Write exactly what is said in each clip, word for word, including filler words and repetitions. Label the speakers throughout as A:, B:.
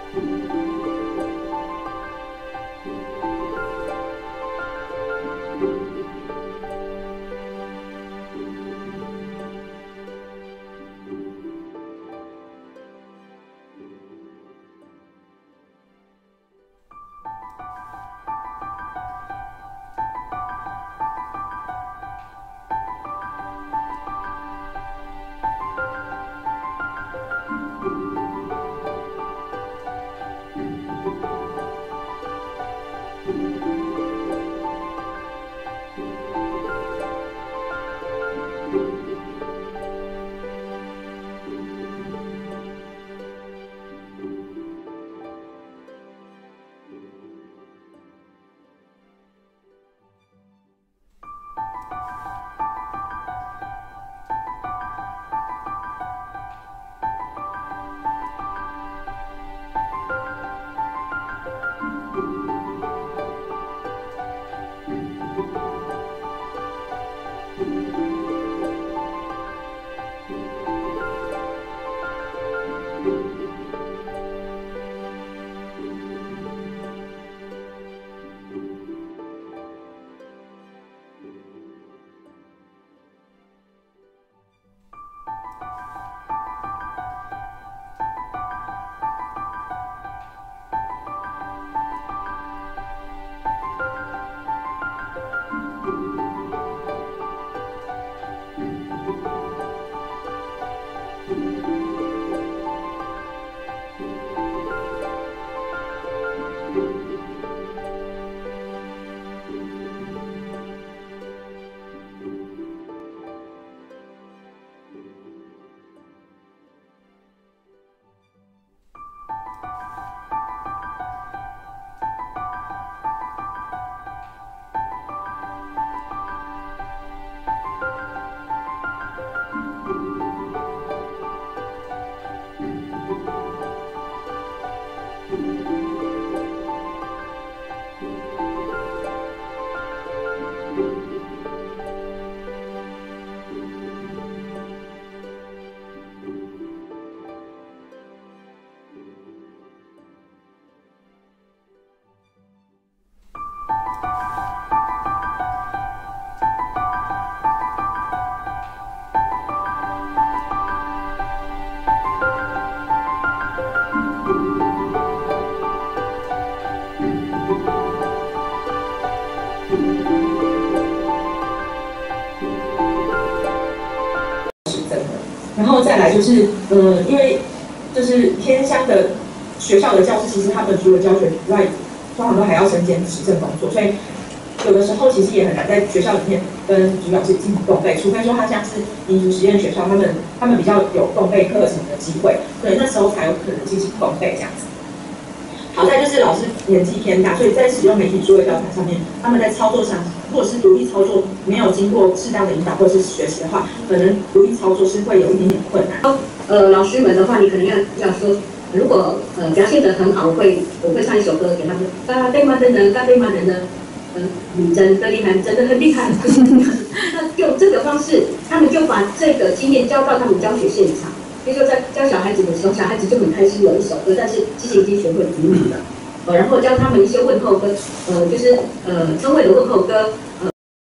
A: 然后再来就是，呃，因为就是偏乡的学校的教师，其实他们除了教学以外，通常都还要身兼行政工作，所以有的时候其实也很难在学校里面跟主老师进行共备，除非说他像是民族实验学校，他们他们比较有共备课程的机会，对，那时候才有可能进行共备这样子。好，再就是老师年纪偏大，所以在使用媒体数位教材上面，他们在操作上，如果是独立操作，没有经过适当的引导或者是学习的话，可能独立操作是会有一点点困难。
B: 呃，老师们的话，你可能要要说，如果呃表现得很好，我会我会唱一首歌给他们，嘎贝玛的人，嘎贝玛的人，嗯，你真的厉害，真的很厉害。那用这个方式，他们就把这个经验交到他们教学现场。比如说在教小孩子的时候，小孩子就很开心有一首歌，但是之前已经学会主语了，呃，然后教他们一些问候歌，呃，就是呃称谓的问候歌，呃。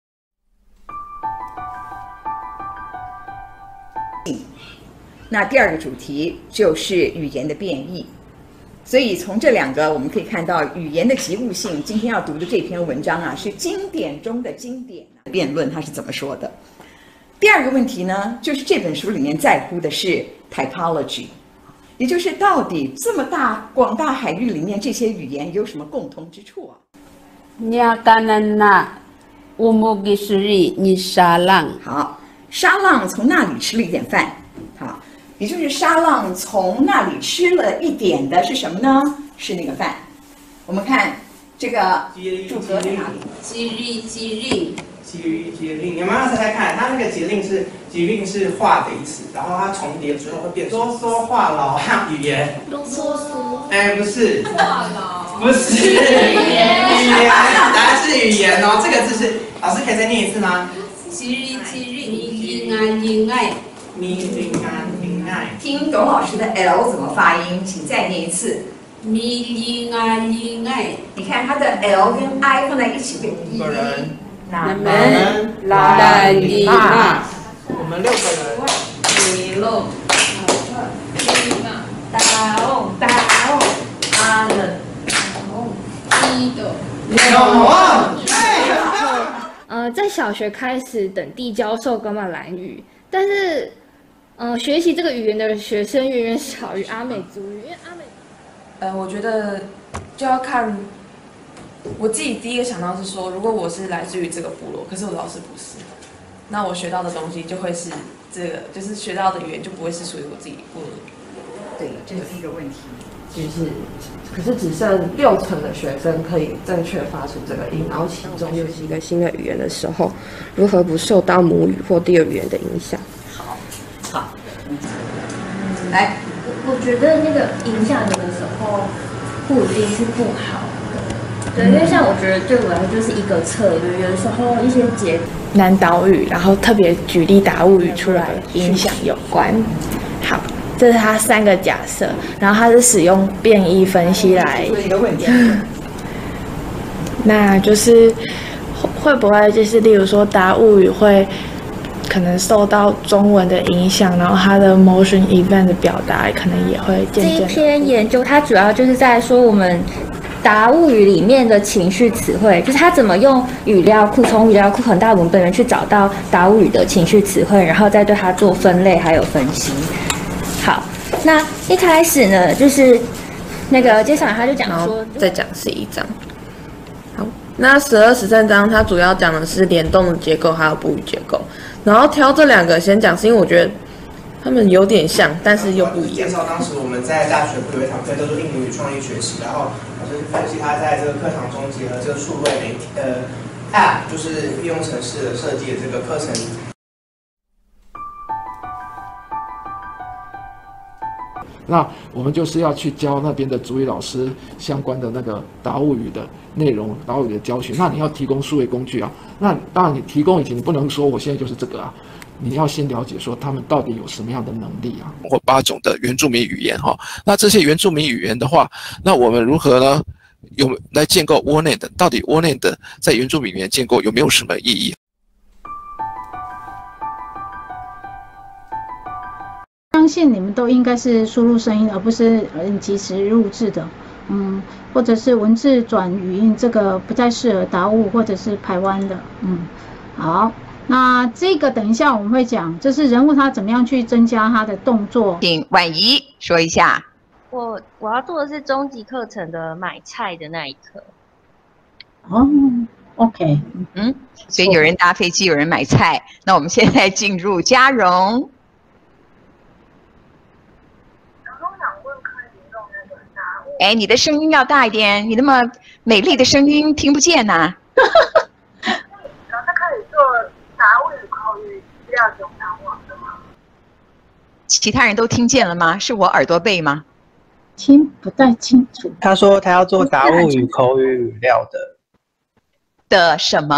C: 那第二个主题就是语言的变异，所以从这两个我们可以看到语言的及物性。今天要读的这篇文章啊，是经典中的经典。辩论它是怎么说的？第二个问题呢，就是这本书里面在乎的是 typology， 也就是到底这么大广大海域里面这些语言有什么共通之处啊？好，沙浪从那里吃了一点饭，好，也就是沙浪从那里吃了一点的是什么呢？是那个饭。我们看这个注格在哪里？
B: 吉利吉利。
D: 吉吉令，你们要猜猜看，它那个吉令是吉令是话的意思，然后它重叠之后会变说说话痨语言。
B: 啰嗦。哎，
D: 不是。
B: 话痨。
D: 不是语言。语言，答案是语言哦。这个字是，老师可以再念一次吗？
B: 吉利吉利，你应爱应爱。
D: 你应爱应爱。
C: 听董老师的 L 怎么发音？请再念一次。
E: 咪哩啊哩爱，
C: 你看它的 L 跟 I 放在一起变一
D: 个人，
C: 那
E: 们
C: 来
E: 哩嘛，
D: 我们六个人，
E: 你喽，哩嘛，
C: 打哦打哦，啊了，
E: 一的，
D: 有啊，
F: 呃，在小学开始等地教授噶玛兰语，但是，呃，学习这个语言的学生远远少于阿美族语，因为阿美，
G: 呃，我觉得就要看我自己第一个想到是说，如果我是来自于这个部落，可是我的老师不是，那我学到的东西就会是这个，就是学到的语言就不会是属于我自己部落的语言。
C: 对，这是一个问题。
H: 就是可是只剩六成的学生可以正确发出这个音，然后其中
I: 又是一个新的语言的时候，如何不受到母语或第二语言的影响？
C: 好，好，嗯，来，
J: 我我觉得那个影响有的时候不一定是不好的，对，因为像我觉得对我来说就是一个策略，有的时候一些节
K: 南岛语，然后特别举例达悟语出来影响有关。好。这是它三个假设，然后它是使用变异分析来，
C: 一个问题，
K: 那就是会不会就是例如说达悟语会可能受到中文的影响，然后它的 motion event 的表达可能也会渐渐。
J: 这一篇研究它主要就是在说我们达悟语里面的情绪词汇，就是它怎么用语料库，从语料库很大文本源去找到达悟语的情绪词汇，然后再对它做分类还有分析。好，那一开始呢，就是那个接下来他就讲说，
I: 再讲十一章。好，那十二、十三章它主要讲的是联动的结构还有补语结构，然后挑这两个先讲，是因为我觉得他们有点像，但是又不一样。
D: 介绍当时我们在大学部有一堂课叫做印尼语创意学习，然后老师分析他在这个课堂中结合这个数位媒体呃 App， 就是应用程式的设计的这个课程。
L: 那我们就是要去教那边的族语老师相关的那个达悟语的内容，达悟语的教学。那你要提供数位工具啊。那当然你提供以前，你不能说我现在就是这个啊，你要先了解说他们到底有什么样的能力啊。
M: 或八种的原住民语言哈，那这些原住民语言的话，那我们如何呢？有来建构 Warnet 到底 Warnet 在原住民语言建构有没有什么意义？
N: 相信你们都应该是输入声音，而不是嗯即时录制的，嗯，或者是文字转语音，这个不再适合达悟或者是排湾的，嗯，好，那这个等一下我们会讲，就是人物他怎么样去增加他的动作。
C: 请婉仪说一下。
O: 我我要做的是中级课程的买菜的那一课。
N: 哦 ，OK，
C: 嗯，所以有人搭飞机，有人买菜。那我们现在进入嘉荣。哎，你的声音要大一点，你那么美丽的声音听不见呐、啊。
P: 老师可以做达悟语口语资料中南网的吗？
C: 其他人都听见了吗？是我耳朵背吗？
N: 听不太清楚。
D: 他说他要做达悟语口语语料的。
C: 的什么？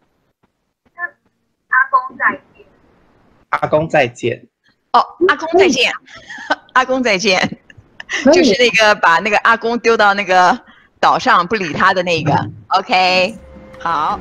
P: 阿公再见。
D: 阿公再见。
C: 哦，阿公再见，阿公再见。就是那个把那个阿公丢到那个岛上不理他的那个 ，OK， 好。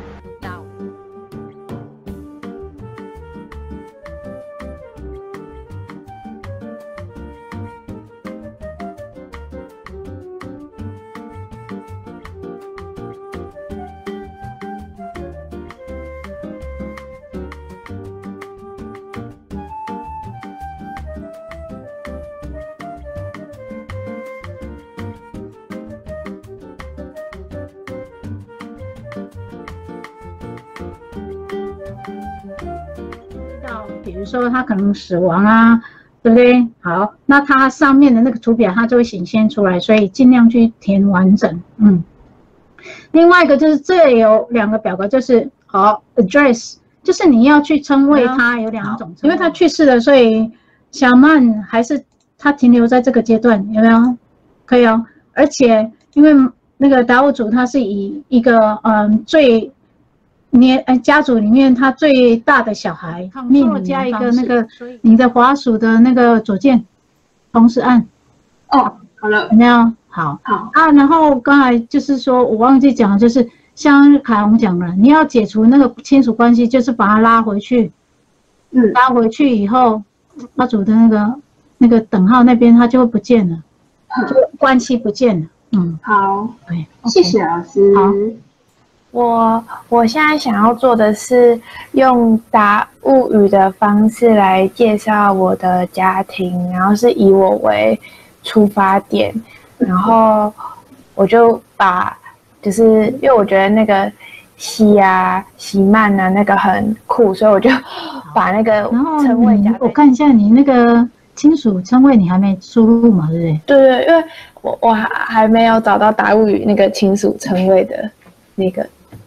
N: 比如说他可能死亡啊，对不对？好，那它上面的那个图表它就会显现出来，所以尽量去填完整。嗯，另外一个就是这里有两个表格，就是好 address， 就是你要去称谓他有两种，因为他去世了，所以小曼还是他停留在这个阶段，有没有？可以哦，而且因为那个达悟族他是以一个嗯最年呃家族里面他最大的小孩命名加一个那个你的滑鼠的那个左键同时按
B: 哦，好了，
N: 有没有？ 好，好啊。然后刚才就是说我忘记讲了，就是像凯红讲了，你要解除那个亲属关系，就是把它拉回去。嗯，拉回去以后，妈祖的那个那个等号那边它就会不见了，就关系不见了。嗯，
O: 好，
N: 对，
O: 谢谢老师。
K: 好，我我现在想要做的是用达物语的方式来介绍我的家庭，然后是以我为出发点，然后我就把就是因为我觉得那个西啊、西曼啊那个很酷，所以我就把那个称谓加。
N: 我看一下你那个亲属称谓，你还没输入嘛，对不对？
K: 对对，因为我我还还没有找到达物语那个亲属称谓的那个。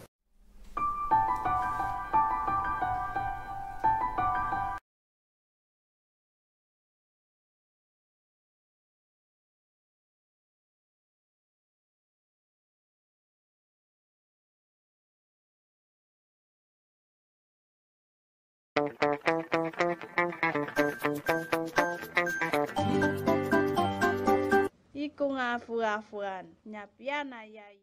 Q: Iku ngafu-afuan, nyapian ayai.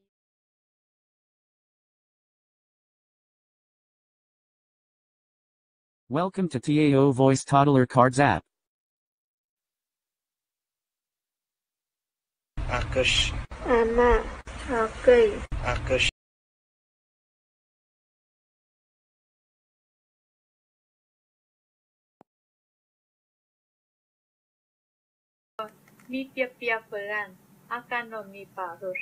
R: Welcome to T A O Voice Toddler Cards app.
S: Akash.
Q: Ama, okay.
S: Akash.
T: Mi piap-piaperan akan nomi parus.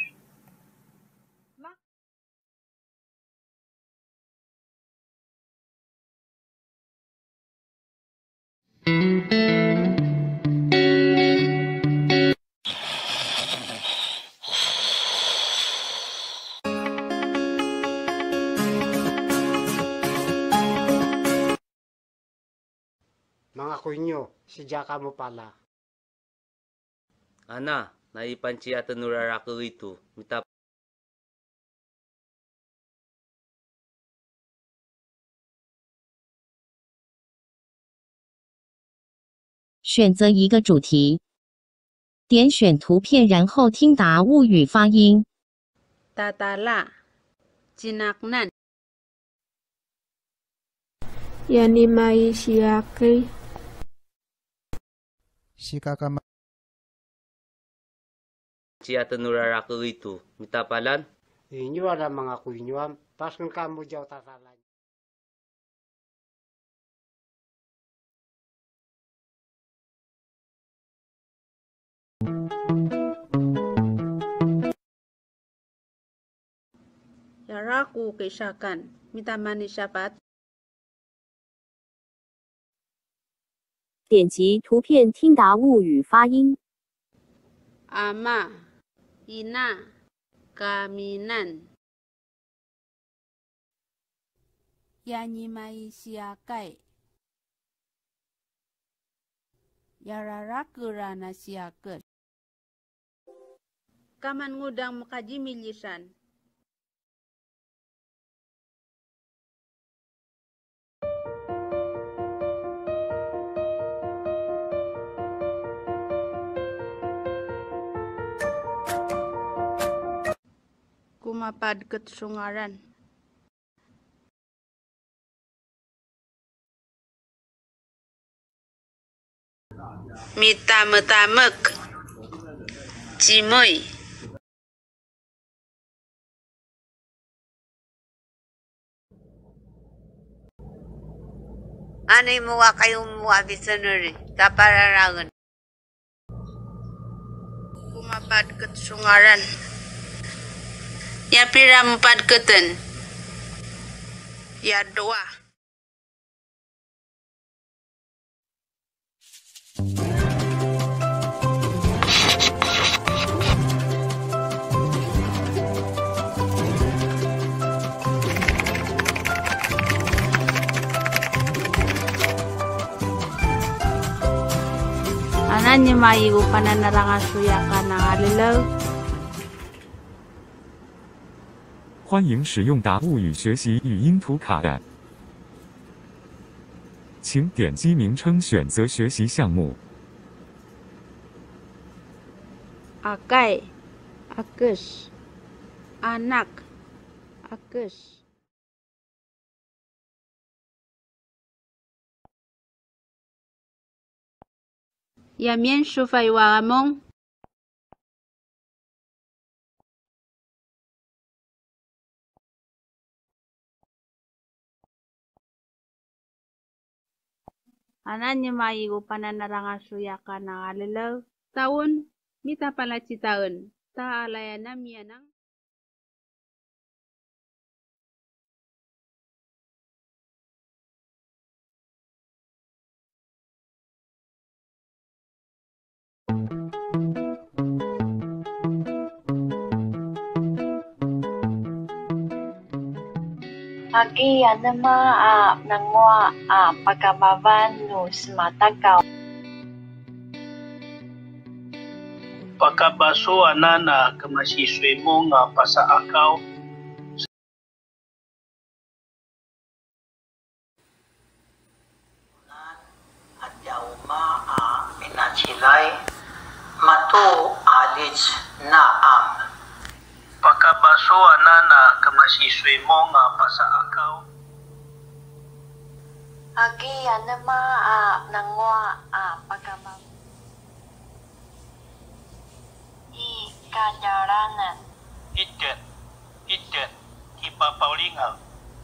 U: Mga kunyo, sidya ka mo pala.
V: Ana, naipanci at nuraraku itu. Minta
W: 选择一个主题，点选图片，然后听达物语发音。
Q: Tatala, Jinaknan.
X: Yanimai Shiaki.
S: Shikakama.
V: Ci at nuraraku itu. Minta palan?
U: Inyo ada mga kunyo, pas kan kamu jauh tatalan.
Q: Yaraku kishakan, minta mani syafaat.
W: 点击图片听达物语发音。
Q: Ama, Ina, Kaminan. Yanimai siakai. Yararakurana siaket. Kaman ngudang makaji milisan. Kumapad ketsungaran. Mitametamek. Cimoy.
Y: Ano mo wa kayong muabisanuri? Tapararangan.
Q: Kumapad ketsungaran. Ya pira empat keten. Ya doa. Ananya maigo pananarangan suya ka ng alilaw.
Z: 欢迎使用达物语学习语音图卡 App， 请点击名称选择学习项目。
Q: Akai,
X: Agus, anak, Agus. Yamin Shufay Waramong. Ananya maigo pananarangan suyakan ng alalaw. Taon, mita pala si taon. Taalayanam yanang.
A: Agi anama a nangwa a pagkababan no smatakaw.
E: Pagkabaso anana kamasiswe mo nga pasaakaw.
F: At yauma a minachilay mato alich na am.
E: Pagkabaso anana kamasiswe mo nga pasaakaw.
A: Agi anama a nangwa a pagkababan. I kajaranan.
E: Itet, itet, ipapaulingaw.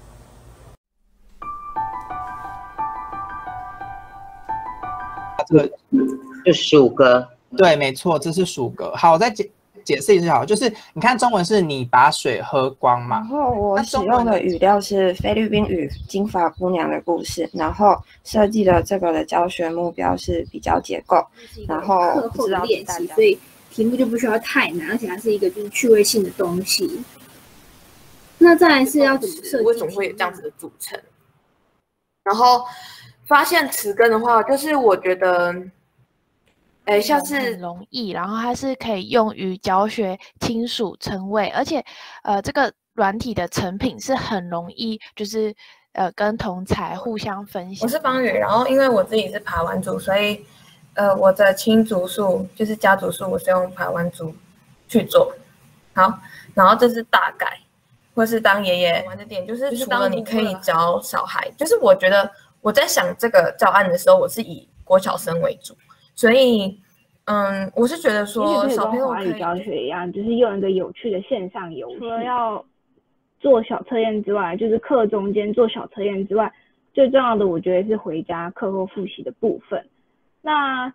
D: 这个
F: 就属格，
D: 对，没错，这是属格。好，我再解解释一下好，就是你看中文是你把水喝光嘛。
G: 然后我使用的语料是菲律宾语《金发姑娘的故事》，然后设计的这个的教学目标是比较结构，然后
H: 课后的练习，所以题目就不需要太难，而且它是一个就是趣味性的东西。那再来是要怎么设计？
I: 为什么会有这样子的组成？然后发现词根的话，就是我觉得。
K: 呃，像是很容易，然后它是可以用于教学亲属称谓，而且呃，这个软体的成品是很容易，就是呃跟同侪互相分享。
I: 我是方宇，然后因为我自己是排湾族，所以呃我的亲族数就是家族数，我是用排湾族去做。好，然后这是大概，或是当爷爷玩的点，就是除了你可以教小孩，就是我觉得我在想这个教案的时候，我是以国小生为主。所以，嗯，我是觉得说，小朋友可以
S: 跟华语教学一样，就是用一个有趣的线上游戏。除了要做小测验之外，就是课中间做小测验之外，最重要的我觉得是回家课后复习的部分。那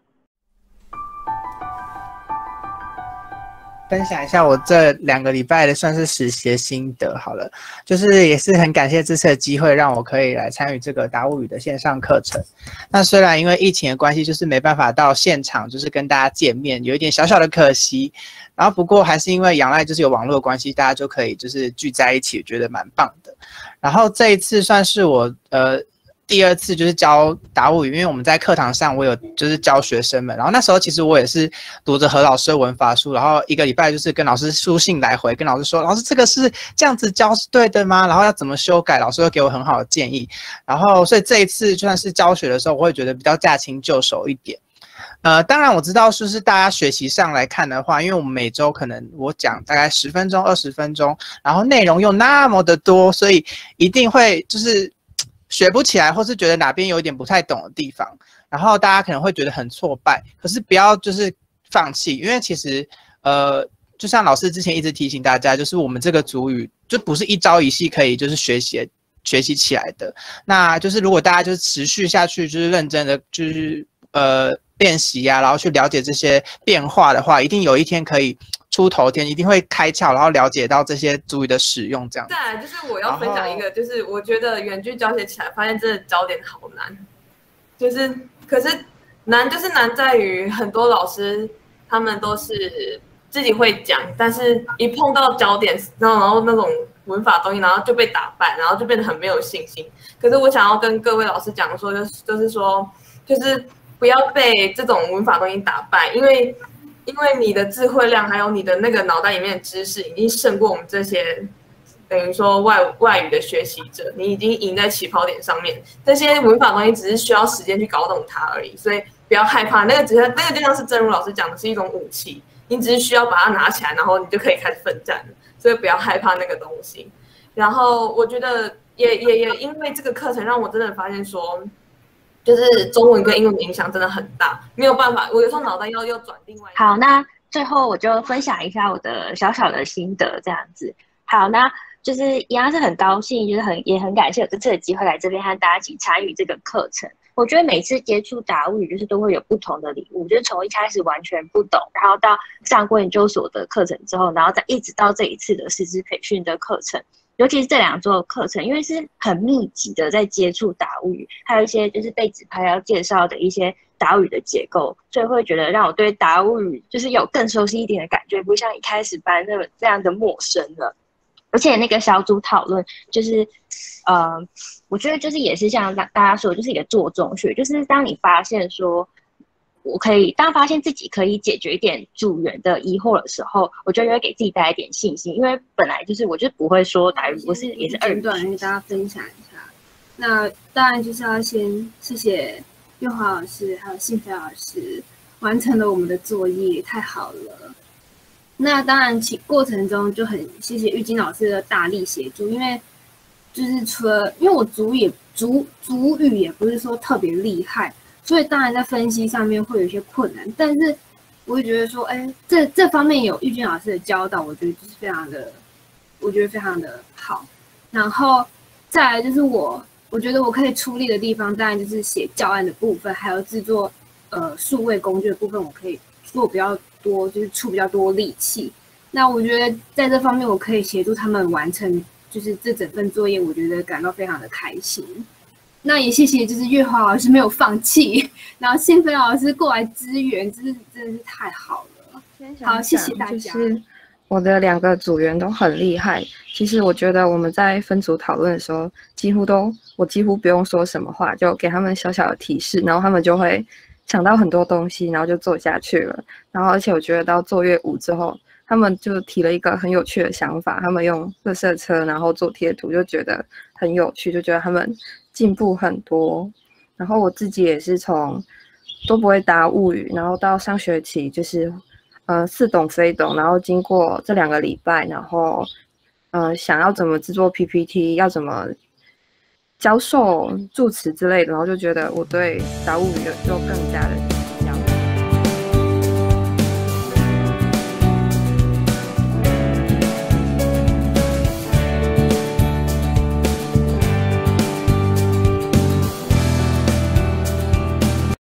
D: 分享一下我这两个礼拜的算是实习的心得好了，就是也是很感谢这次的机会，让我可以来参与这个达悟语的线上课程。那虽然因为疫情的关系，就是没办法到现场，就是跟大家见面，有一点小小的可惜。然后不过还是因为仰赖就是有网络的关系，大家就可以就是聚在一起，觉得蛮棒的。然后这一次算是我呃。第二次就是教达悟语，因为我们在课堂上我有就是教学生们，然后那时候其实我也是读着何老师的文法书，然后一个礼拜就是跟老师书信来回，跟老师说，老师这个是这样子教是对的吗？然后要怎么修改，老师会给我很好的建议。然后所以这一次就算是教学的时候，我会觉得比较驾轻就熟一点。呃，当然我知道就是大家学习上来看的话，因为我们每周可能我讲大概十分钟、二十分钟，然后内容又那么的多，所以一定会就是学不起来，或是觉得哪边有一点不太懂的地方，然后大家可能会觉得很挫败。可是不要就是放弃，因为其实呃，就像老师之前一直提醒大家，就是我们这个族语就不是一朝一夕可以就是学习学习起来的。那就是如果大家就是持续下去，就是认真的就是呃练习啊，然后去了解这些变化的话，一定有一天可以出头天，一定会开窍，然后了解到这些族语的使用这样。
I: 再来就是我要分享一个，就是我觉得远距教学起来，发现真的焦点好难，就是可是难就是难在于很多老师他们都是自己会讲，但是一碰到焦点，然后然后那种文法东西，然后就被打败，然后就变得很没有信心。可是我想要跟各位老师讲说，就是就是说，就是不要被这种文法东西打败，因为。因为你的智慧量还有你的那个脑袋里面的知识已经胜过我们这些等于说外外语的学习者，你已经赢在起跑点上面。这些文法东西只是需要时间去搞懂它而已，所以不要害怕。那个只是那个就像是正如老师讲的，是一种武器。 你只是需要把它拿起来，然后你就可以开始奋战了，所以不要害怕那个东西。然后我觉得也也也因为这个课程让我真的发现说，就是中文跟英文的影响真的很大，没有办法，我有时候脑袋要要转另外一个。
B: 好，那最后我就分享一下我的小小的心得，这样子。好，那就是一样是很高兴，就是很也很感谢有这次的机会来这边和大家一起参与这个课程。我觉得每次接触达悟语，就是都会有不同的礼物，就是从一开始完全不懂，然后到上过研究所的课程之后，然后再一直到这一次的师资培训的课程。尤其是这两周的课程，因为是很密集的在接触达悟语，还有一些就是被指派要介绍的一些达悟语的结构，所以会觉得让我对达悟语就是有更熟悉一点的感觉，不像一开始班那么这样的陌生了。而且那个小组讨论，就是呃，我觉得就是也是像大家说，就是一个做中学，就是当你发现说，我可以当发现自己可以解决一点组员的疑惑的时候，我觉得会给自己带来一点信心，因为本来就是我就不会说达语，我是也是二语。
H: 短跟大家分享一下。那当然就是要先谢谢佑华老师还有信飞老师完成了我们的作业，太好了。那当然其过程中就很谢谢玉金老师的大力协助，因为就是除了因为我主也主主语也不是说特别厉害。所以当然在分析上面会有一些困难，但是我会觉得说，哎，这这方面有玉君老师的教导，我觉得就是非常的，我觉得非常的好。然后再来就是我，我觉得我可以出力的地方，当然就是写教案的部分，还有制作呃数位工具的部分，我可以做比较多，就是出比较多力气。那我觉得在这方面，我可以协助他们完成，就是这整份作业，我觉得感到非常的开心。那也谢谢，就是月华老师没有放弃，然后信飞老师过来支援，真是真的是太好了。好，谢谢大家。
G: 就是我的两个组员都很厉害。其实我觉得我们在分组讨论的时候，几乎都我几乎不用说什么话，就给他们小小的提示，然后他们就会想到很多东西，然后就做下去了。然后而且我觉得到作业五之后，他们就提了一个很有趣的想法，他们用垃圾车然后做贴图，就觉得很有趣，就觉得他们进步很多。然后我自己也是从都不会答物语，然后到上学期就是呃似懂非懂，然后经过这两个礼拜，然后呃想要怎么制作 P P T， 要怎么教授助词之类的，然后就觉得我对答物语就更加的